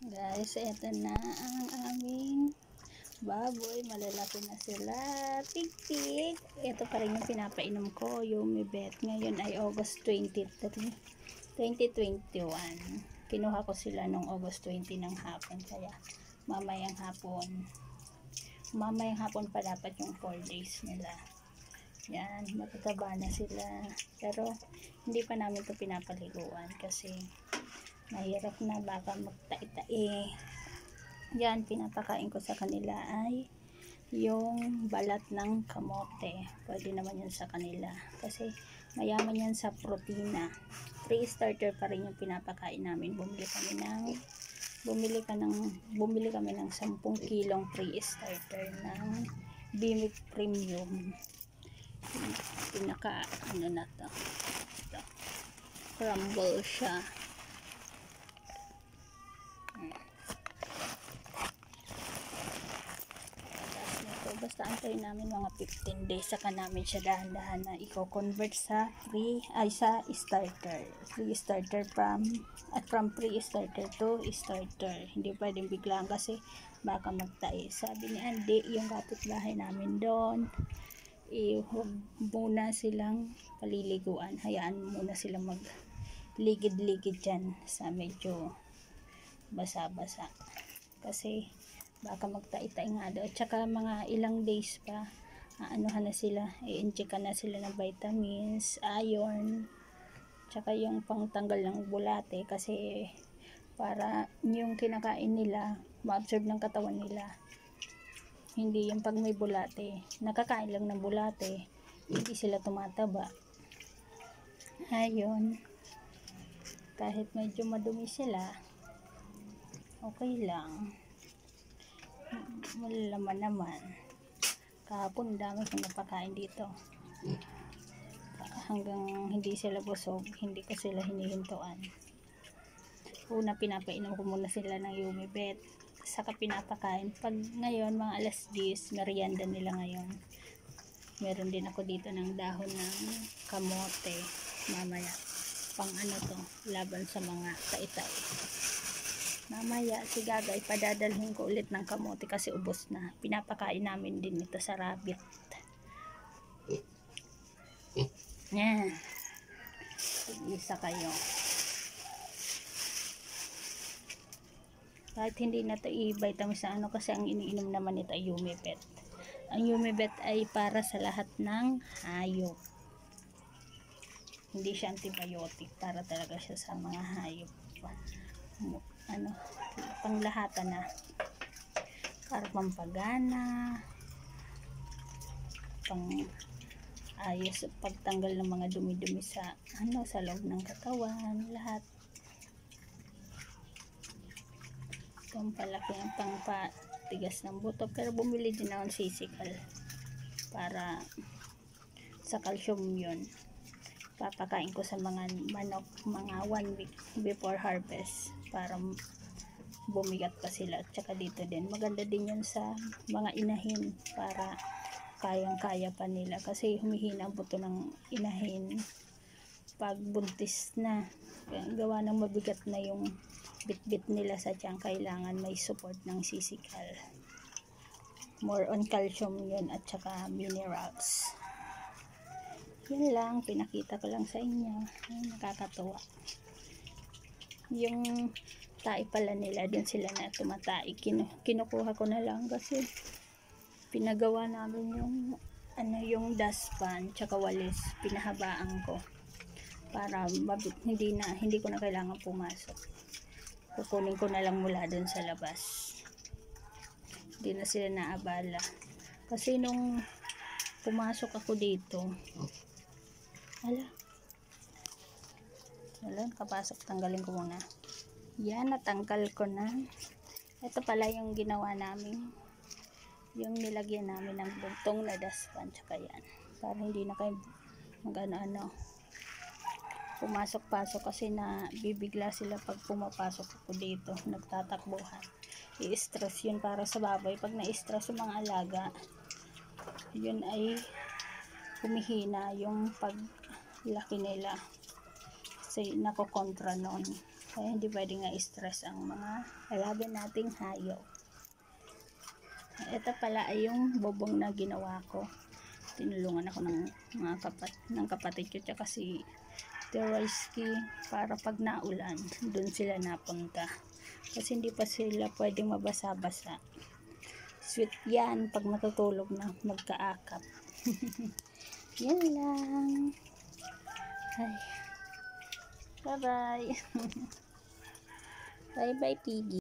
Guys, eto na ang aming baboy. Malalaki na sila. Pig-pig. Ito pa rin yung pinapainom ko, Yumibet. Ngayon ay August 23, 2021. Kinuha ko sila nung August 20 ng hapon. Kaya mamayang hapon pa dapat yung 4 days nila. Yan, matataba na sila. Pero hindi pa namin ito pinapaliguan kasi mahirap na baka magtai-tai. Yan, pinapakain ko sa kanila ay yung balat ng kamote. Pwede naman yan sa kanila kasi mayaman yan sa protina. Pre-starter pa rin yung pinapakain namin. Bumili kami ng 10 kilong pre-starter ng Bimig Premium. Pinaka ano na to, crumble siya. Basta antayin namin mga 15 days saka namin siya dahan-dahan na i-convert sa starter from pre-starter to starter. Hindi pwedeng biglaan kasi baka magtai. Sabi ni Andy, yung kapitbahay namin doon, huwag muna silang paliliguan, hayaan muna silang magligid-ligid dyan sa medyo basa-basa kasi baka magtai-tai nga daw. At saka mga ilang days pa aanuhan na sila, i-injectan na sila ng vitamins, iron, tsaka yung pangtanggal ng bulate kasi para yung kinakain nila ma-absorb ng katawan nila. Hindi yung pag may bulate, nakakain lang ng bulate, hindi sila tumataba. Ayun, kahit medyo madumi sila, okay lang. Malalaman naman. Kahapon dami kong napakain dito. Hanggang hindi sila busog, hindi ko sila hinihintuan. Una, pinapainom ko muna sila ng Yumibet. Saka pinapakain. Pag ngayon, mga alas 10, merienda nila ngayon. Meron din ako dito ng dahon ng kamote. Mamaya, pang ano to, laban sa mga tai-tai. Mamaya si Gagay padadalhin ko ulit ng kamote kasi ubos na. Pinapakain namin din ito sa rabbit. Yan. Isa kayo. Kahit hindi na ito i-vitamins na ano kasi ang iniinom naman ito ay Yumibet. Ang Yumibet ay para sa lahat ng hayop. Hindi siya antibiotic, para talaga siya sa mga hayop. Ano, panglahatan na, para pampagana, pang ayos, pagtanggal ng mga dumi-dumi sa sa loob ng katawan, lahat. Pampalaki ang pangpatigas ng buto. Pero bumili din ako ng sisikal para sa calcium yun. Papakain ko sa mga manok mga 1 week before harvest para bumigat pa sila. At saka dito din maganda din yun sa mga inahin para kayang-kaya pa nila kasi humihina ang buto ng inahin pag buntis na. Gawa ng mabigat na yung bit-bit nila sa tiyan, kailangan may support ng sisikal. More on calcium yun at saka minerals. Yun lang, pinakita ko lang sa inyo. Ay, nakakatuwa. Yung tae pala nila, din sila na tumatai. Kinukuha ko na lang kasi pinagawa namin yung dustpan tsaka walis, pinahabaan ko para hindi ko na kailangan pumasok. Kukunin ko na lang mula dun sa labas. Hindi na sila naabala. Kasi nung pumasok ako dito, kapasok, tanggalin ko muna. Yan, natanggal ko na. Ito pala yung ginawa namin, yung nilagyan namin ng buntong na dustpan, tsaka yan, para hindi na kayo mag-ano pumasok-pasok kasi na bibigla sila pag pumapasok ako dito, nagtatakbuhan. I-stress yun para sa baboy. Pag na-stress yung mga alaga, yun ay humihina yung paglaki nila kasi nakokontra noon. Kaya hindi pwedeng stress ang mga alaga nating hayop. Ito pala ay yung bubong na ginawa ko. Tinulungan ako ng kapatid ko tsaka si Teroyski para pag naulan, doon sila napunta. Kasi hindi pa sila pwedeng mabasa-basa. Sweet yan pag matutulog na magkaakap. Yan lang. Ay. Bye-bye. Bye-bye, Piggy.